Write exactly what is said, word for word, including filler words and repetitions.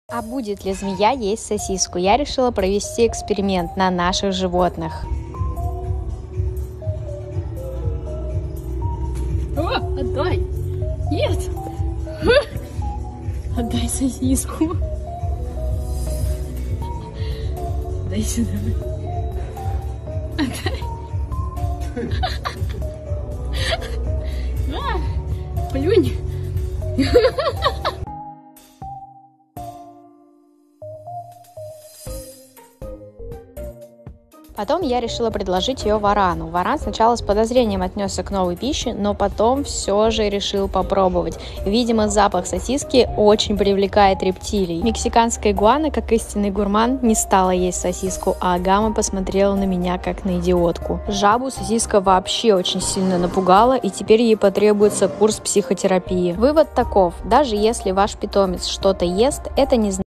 А будет ли змея есть сосиску? Я решила провести эксперимент на наших животных. О, отдай! Нет! Отдай сосиску. Дай сюда. Отдай. А, плюнь. Потом я решила предложить ее варану. Варан сначала с подозрением отнесся к новой пище, но потом все же решил попробовать. Видимо, запах сосиски очень привлекает рептилий. Мексиканская игуана, как истинный гурман, не стала есть сосиску, а Агама посмотрела на меня как на идиотку. Жабу сосиска вообще очень сильно напугала, и теперь ей потребуется курс психотерапии. Вывод таков: даже если ваш питомец что-то ест, это не значит,